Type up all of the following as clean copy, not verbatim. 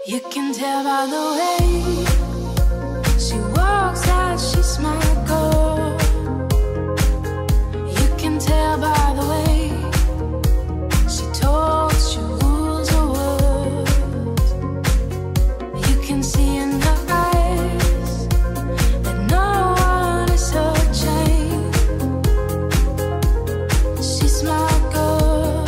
You can tell by the way she walks that she's my girl. You can tell by the way she talks, she rules her words. You can see in her eyes that no one is her chain. She's my girl,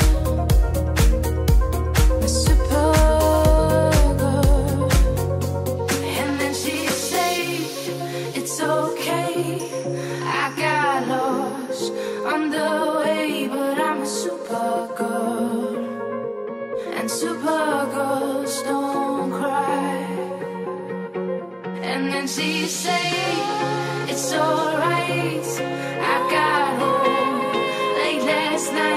my Supergirl. And then she said, it's okay, I got lost on the way, but I'm a Supergirl, and Supergirls don't cry. And then she said, it's alright, I got home late last night.